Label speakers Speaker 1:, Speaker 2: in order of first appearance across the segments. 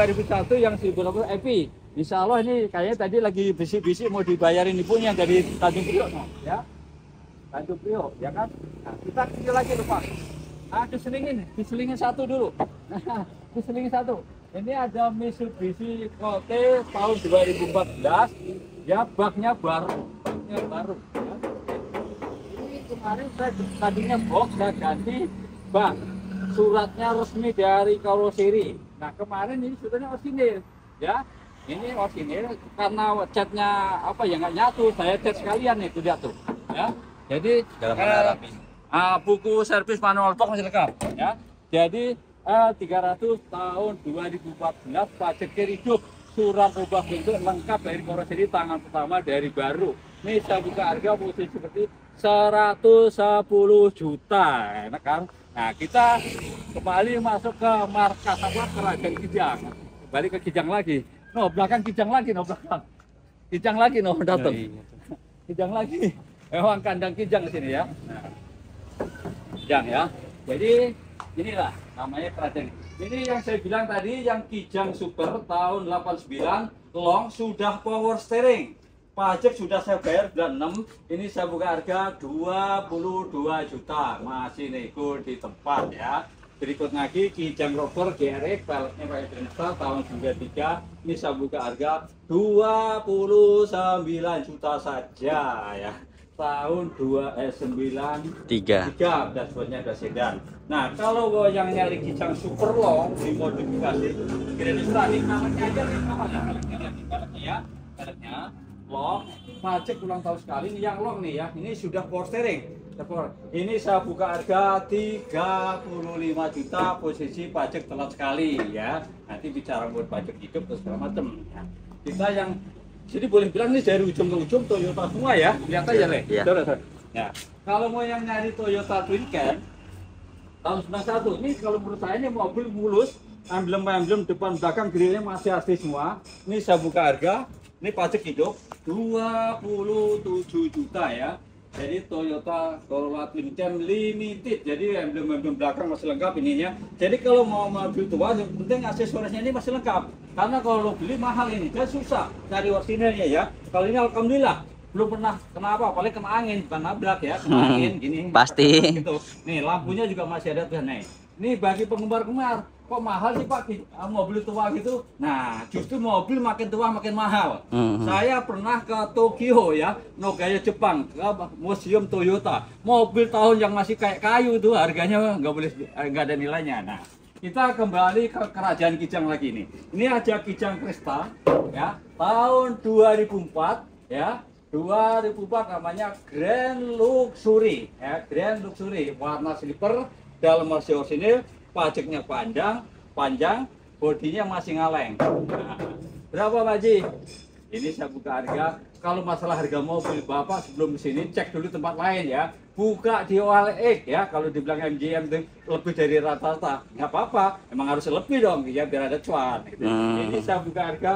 Speaker 1: 2001 yang 1080 EPI. Insya Allah ini kayaknya tadi lagi bisik-bisik mau dibayarin ibunya dari Tanjung Priok, no? Ya. Tanjung Priok, ya kan? Nah, kita kecil lagi loh Pak. Diselingin satu dulu. Diselingin satu. Ini ada Mitsubishi Colt tahun 2014, ya baknya baru, Ya. Ini kemarin saya tadinya box saya ganti bak. Suratnya resmi dari karoseri. Nah kemarin ini suratnya orsinil, ya. Ini orsinil karena catnya apa ya nggak nyatu, saya cat sekalian nih, tuh lihat tuh, ya. Jadi buku servis manual box masih lengkap, ya. Jadi 300 tahun 2014 pajak hidup, surat rubah bentuk lengkap dari karoseri tangan pertama dari baru. Ini saya buka harga posisi seperti 110 juta, enak kan? Nah kita kembali masuk ke markas apa Kerajaan Kijang, kembali ke Kijang lagi. No belakang Kijang lagi, no belakang Kijang lagi, no datang. Kijang lagi, memang kandang Kijang di sini ya. Nah, Kijang ya. Jadi inilah namanya Kerajaan. Ini yang saya bilang tadi, yang Kijang Super tahun 89 long sudah power steering. Pajak sudah saya bayar bulan 6. Ini saya buka harga 22 juta. Masih nego di tempat ya. Berikut lagi Kijang Rover GRX peleknya pakai Dreamstar tahun 93. Ini saya buka harga 29 juta saja ya. Tahun 93 dashboardnya ada sedan. Nah kalau yang nyari Kijang Super long dimodifikasi Dreamstar ini namanya aja ya. Peleknya long, pajak ulang tahun sekali. Ini yang long nih ya, ini sudah power steering. Ini saya buka harga 35 juta, posisi pajak telat sekali ya. Nanti bicara buat pajak hidup terus segala macam ya. Kita yang jadi boleh bilang ini dari ujung ke ujung Toyota semua ya, lihat aja Le. Ya. Ya. Kalau mau yang nyari Toyota Twin Can tahun 91, ini kalau menurut saya ini mobil mulus, emblem depan belakang grillnya masih asli semua. Ini saya buka harga. Ini pajak hidup 27 juta ya. Jadi Toyota Corolla Twin Cam Limited. Jadi emblem belakang masih lengkap ininya. Jadi kalau mau mobil tua yang penting aksesorisnya ini masih lengkap. Karena kalau lo beli mahal ini kan susah cari orsinilnya ya. Kalau ini alhamdulillah belum pernah kenapa, paling kena angin, bukan nabrak ya, kena angin gini.
Speaker 2: Pasti.
Speaker 1: Gitu. Nih lampunya juga masih ada tuh nih. Ini bagi penggemar-gemar, kok mahal sih Pak mobil tua gitu? Nah, justru mobil makin tua makin mahal. Saya pernah ke Tokyo ya, Nagaya Jepang, ke Museum Toyota. Mobil tahun yang masih kayak kayu itu harganya nggak ada nilainya. Nah, kita kembali ke Kerajaan Kijang lagi nih. Ini aja Kijang Cresta ya, tahun 2004 ya. 2004 namanya Grand Luxury ya, Grand Luxury warna silver. Dalam masih orsinil, pajaknya panjang, bodinya masih ngaleng. Nah, berapa Pak Haji? Ini saya buka harga. Kalau masalah harga mobil Bapak sebelum sini cek dulu tempat lain ya. Buka di OLX ya. Kalau dibilang MGM lebih dari rata-rata, nggak apa-apa. Emang harus lebih dong ya biar ada cuan. Gitu. Ini saya buka harga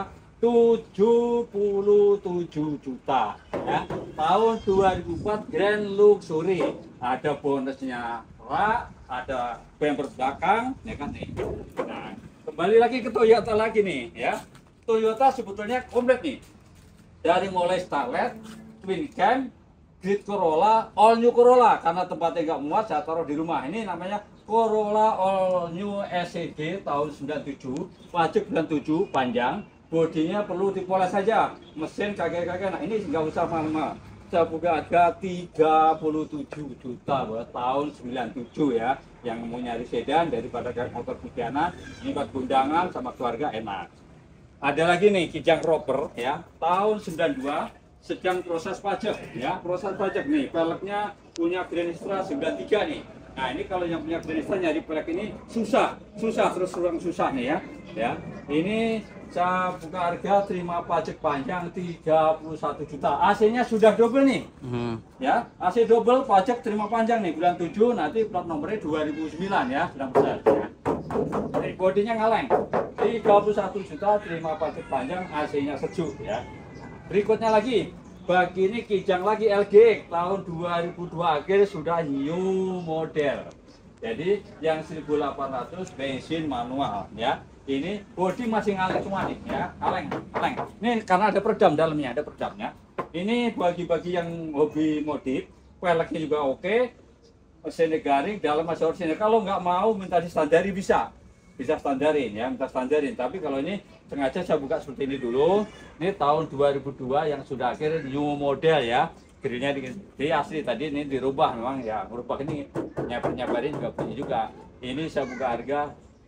Speaker 1: 77 juta ya. Tahun 2004 Grand Luxury. Ada bonusnya rak, ada bumper belakang ya kan nih. Nah, kembali lagi ke Toyota lagi nih ya. Toyota sebetulnya komplit nih. Dari mulai Starlet, Twin Cam, Grid Corolla, All New Corolla karena tempatnya nggak muat saya taruh di rumah. Ini namanya Corolla All New SED tahun 97, pajak 97 panjang. Bodinya perlu dipoles saja, mesin kagak-kagak. Nah ini nggak usah mahal-mahal. Saya buka harga 37 juta buat tahun 97 ya. Yang mau nyari sedan daripada kayak motor pidana, ini buat undangan sama keluarga enak. Ada lagi nih Kijang Rover ya, tahun 92 sedang proses pajak ya, proses pajak nih. Peleknya punya Greenstra 93 nih. Nah ini kalau yang punya Greenstra nyari pelek ini susah terus kurang susah nih ya. Ya, ini saya buka harga terima pajak panjang 31 juta. AC-nya sudah double nih. Ya, AC double pajak terima panjang nih bulan 7 nanti plat nomornya 2009 ya, sudah besar ya. Ini bodinya ngaleng. 31 juta terima pajak panjang, AC-nya sejuk ya. Berikutnya lagi, bagi ini Kijang lagi LG tahun 2002 akhir sudah new model. Jadi yang 1800 bensin manual ya. Ini bodi masih ngaleng semua nih ya, kaleng. Ini karena ada peredam dalamnya, ada peredamnya. Ini bagi-bagi yang hobi modif, peleknya juga oke, mesinnya garing, dalam masih orisinil. Kalau nggak mau minta distandari bisa standarin ya, minta standarin. Tapi kalau ini sengaja saya buka seperti ini dulu. Ini tahun 2002 yang sudah akhir new model ya. Grillnya di asli tadi ini dirubah memang ya, merubah ini nyebarin juga punya juga. Ini saya buka harga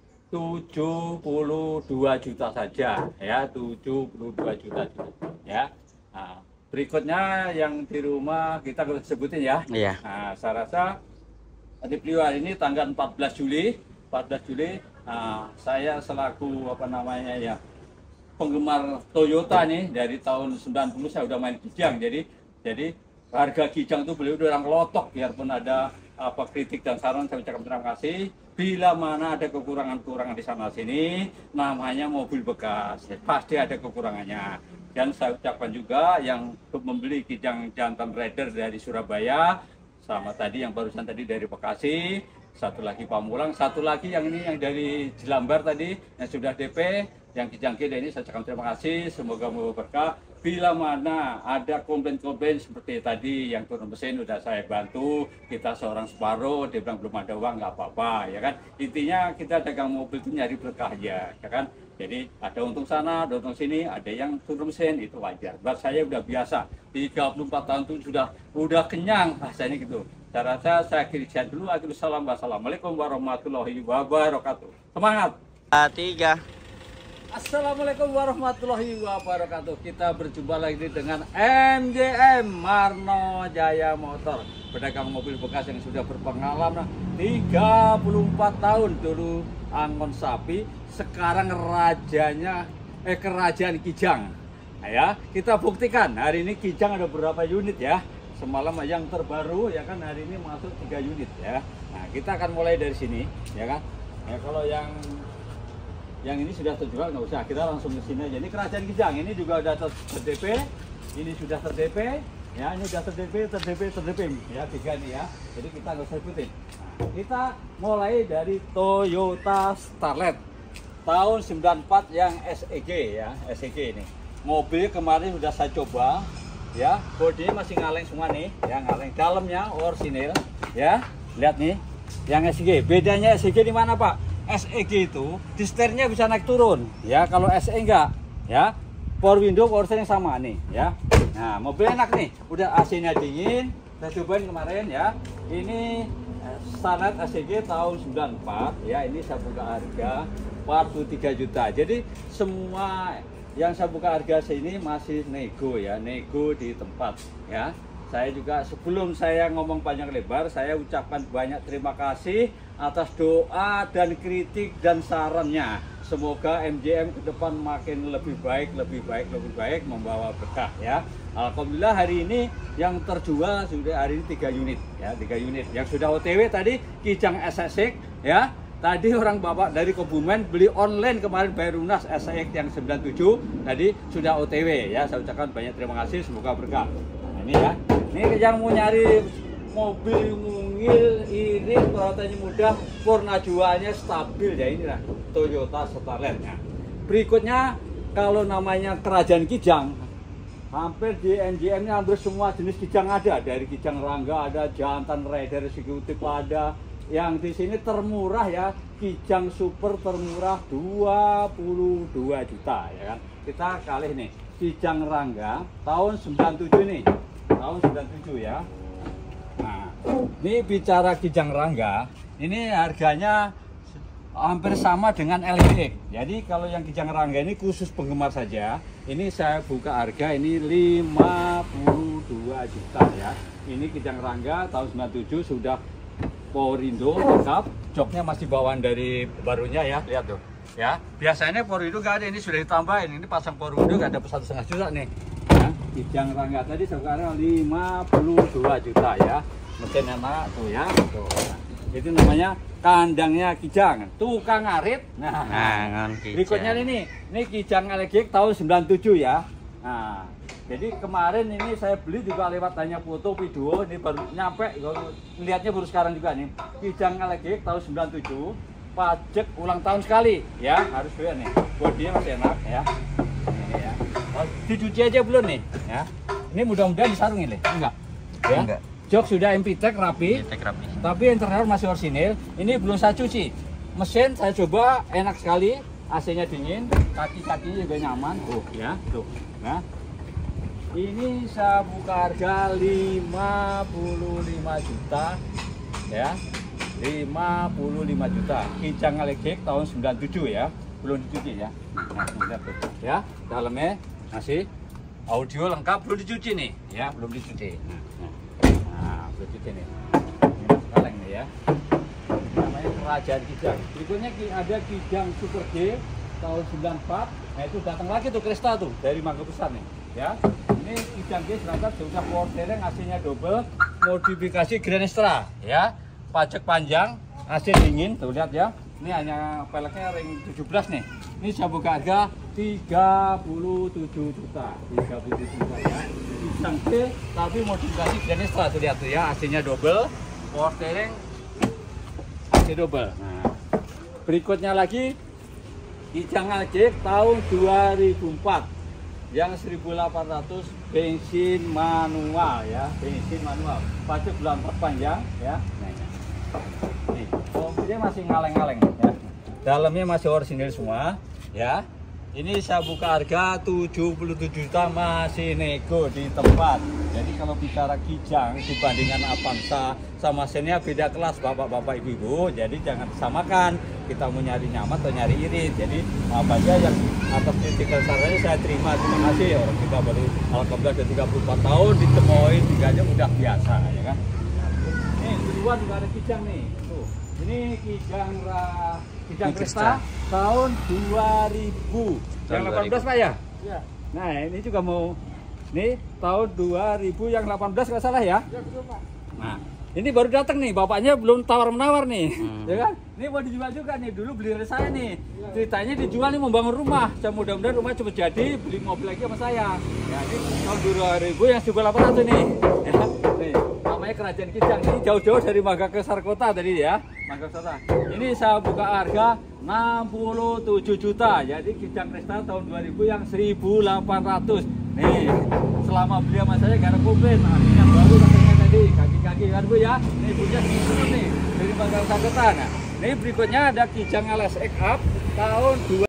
Speaker 1: 72 juta saja ya, 72 juta ya. Nah, berikutnya yang di rumah kita sebutin ya.
Speaker 2: Iya.
Speaker 1: Nah, saya rasa di beliau hari ini tanggal 14 Juli. Nah, saya selaku apa namanya ya, penggemar Toyota nih dari tahun 90 saya udah main Kijang. Jadi harga Kijang itu beliau udah orang lotok, biarpun ada apa kritik dan saran saya ucapkan terima kasih. Bila mana ada kekurangan-kekurangan di sana sini, namanya mobil bekas, pasti ada kekurangannya. Dan saya ucapkan juga yang membeli Kijang Jantan Rider dari Surabaya, sama tadi yang barusan tadi dari Bekasi, satu lagi Pamulang, satu lagi yang ini yang dari Jelambar tadi yang sudah DP, yang Kijang Kida ini saya ucapkan terima kasih, semoga berkah. Bila mana ada komplain-komplain seperti tadi yang turun mesin udah saya bantu, kita seorang separuh, dia bilang belum ada uang, nggak apa-apa ya kan. Intinya kita dagang mobil itu nyari berkah ya kan. Jadi ada untung sana, ada untung sini, ada yang turun mesin, itu wajar. Buat saya udah biasa, 34 tahun itu udah kenyang bahasanya gitu. Saya rasa saya akhiri dulu. Wassalamualaikum warahmatullahi wabarakatuh. Semangat.
Speaker 2: 3.
Speaker 1: Assalamualaikum warahmatullahi wabarakatuh. Kita berjumpa lagi dengan MJM Marno Jaya Motor, pedagang mobil bekas yang sudah berpengalaman 34 tahun. Dulu Angon Sapi, sekarang kerajaan Kijang. Nah, ya, kita buktikan hari ini Kijang ada berapa unit ya. Semalam yang terbaru ya kan, hari ini masuk 3 unit ya. Nah, kita akan mulai dari sini ya kan. Ya, kalau yang ini sudah terjual nggak usah, kita langsung ke sini aja. Ini kerajaan Kijang, ini juga udah ter-DP, ini sudah ter-DP, ya ini sudah ter-DP ya, 3 nih ya. Jadi kita nggak usah ikutin. Nah, kita mulai dari Toyota Starlet tahun 94 yang SEG ya, SEG ini. Mobil kemarin sudah saya coba, ya, bodinya masih ngaleng semua nih, ya ngaleng. Dalamnya orisinil, ya. Lihat nih, yang SEG. Bedanya SEG di mana Pak? SEG itu di setirnya bisa naik turun ya, kalau SE enggak ya. Power window, power steering sama nih ya. Nah, mobil enak nih, udah AC-nya dingin, saya cobain kemarin ya. Ini Starlet SEG tahun 94 ya, ini saya buka harga 43 juta. Jadi semua yang saya buka harga sini masih nego ya, nego di tempat ya. Saya juga sebelum saya ngomong panjang lebar, saya ucapkan banyak terima kasih atas doa dan kritik dan sarannya. Semoga MJM ke depan makin lebih baik, membawa berkah ya. Alhamdulillah hari ini yang terjual sudah hari ini 3 unit ya, 3 unit. Yang sudah OTW tadi Kijang SSX ya. Tadi orang bapak dari Kebumen beli online kemarin bayar lunas SX yang 97, tadi sudah OTW ya. Saya ucapkan banyak terima kasih, semoga berkah. Nah, ini ya. Ini yang mau nyari mobil mungil, irit, perawatannya mudah, warna jualnya stabil ya, inilah Toyota Starlet. Nah, berikutnya kalau namanya kerajaan Kijang, hampir di MJM ini hampir semua jenis Kijang ada, dari Kijang Rangga ada, Jantan Rider Eksekutif ada. Yang di sini termurah ya, Kijang Super termurah 22 juta ya kan. Kita kali nih Kijang Rangga tahun 97 nih. Tahun 97 ya. Nah, ini bicara Kijang Rangga, ini harganya hampir sama dengan LX. Jadi kalau yang Kijang Rangga ini khusus penggemar saja, ini saya buka harga ini 52 juta ya. Ini Kijang Rangga tahun 97 sudah power window lengkap, joknya masih bawaan dari barunya ya, lihat tuh. Ya, biasanya power window nggak ada, ini sudah ditambahin. Ini pasang power window nggak ada 1,5 juta nih. Kijang Rangga tadi sekarang 52 juta ya. Mesin enak tuh ya. Tuh. Nah, itu namanya kandangnya Kijang, tukang ngarit. Nah, berikutnya ini Kijang LX tahun 97 ya. Nah, jadi kemarin ini saya beli juga lewat tanya foto video, ini baru nyampe, lihatnya baru sekarang juga nih. Kijang LX tahun 97, pajak ulang tahun sekali ya, harus doyan nih. Bodinya masih enak ya. Ini ya. Oh, dicuci aja belum nih ya. Ini mudah-mudahan disarung ini. Enggak. Ya.
Speaker 2: Enggak.
Speaker 1: Jok sudah MPTEK rapi.
Speaker 2: Tek rapi.
Speaker 1: Tapi interior masih orisinil. Ini belum saya cuci. Mesin saya coba enak sekali. AC-nya dingin, kaki-kakinya juga nyaman. Tuh ya, tuh. Nah. Ini saya buka harga 55 juta ya. 55 juta. Kijang elektrik tahun 97 ya. Belum dicuci ya. Nah, lihat tuh. Ya, dalamnya masih audio lengkap, belum dicuci nih ya, belum dicuci. Nah, belum dicuci nih. Ini kaleng nih ya. Namanya Kerajaan Kijang. Berikutnya ada Kijang Super G tahun 94. Nah, itu datang lagi tuh Krista tuh dari Mangga Besar nih ya. Ini Kijang G berangkat sudah power steering, AC-nya double, modifikasi Grand Extra ya. Pajak panjang, AC dingin, tuh lihat ya. Ini hanya peleknya ring 17 nih. Ini saya buka harga 37 juta. 37 juta ya. Kijang G tapi modifikasi Grand Extra, tuh lihat tuh ya. AC-nya double, power steering, AC double. Nah, berikutnya lagi Kijang elektrik tahun 2004 yang 1800 bensin manual ya, bensin manual. Pajak bulan 4 panjang ya. Nih, mobilnya masih ngaleng-ngaleng ya. Dalamnya masih orisinil semua ya. Ini saya buka harga 77 juta, masih nego di tempat. Jadi kalau bicara Kijang dibandingkan Avanza sama mesinnya beda kelas bapak-bapak ibu-ibu. Jadi jangan disamakan. Kita mau nyari nyaman atau nyari irit. Jadi apa aja yang atas kritikan sarannya saya terima. Terima kasih. Orang kita baru alhamdulillah sudah 34 tahun ditemuin tiganya udah biasa ya kan. Nih kedua juga ada Kijang nih. Tuh. Ini Kijang Krista tahun 2000. Yang 18 Pak ya? Iya. Nah, ini juga mau nih tahun 2000 yang 18 nggak salah ya? Iya, betul Pak. Nah, ini baru datang nih, bapaknya belum tawar-menawar nih. Ya kan? Ini mau dijual juga nih, dulu beli dari saya nih. Ceritanya dijual nih membangun rumah. Saya mudah-mudahan rumah cepat jadi, beli mobil lagi sama saya. Ya, ini tahun 2000 yang juga 800 nih. Ya, nih. Namanya Kerajaan Kijang, ini jauh-jauh dari Mangga Besar kota tadi ya, Mangga Besar. Ini saya buka harga 67 juta. Jadi Kijang Krista tahun 2000 yang 1800. Nih, selama beli sama saya gak ada komplain. Nah, ini yang baru katanya tadi, kaki-kaki kan Bu ya. Ini punya nih dari Mangga Besar kota. Nah, ini berikutnya ada Kijang LSX Up tahun 2000.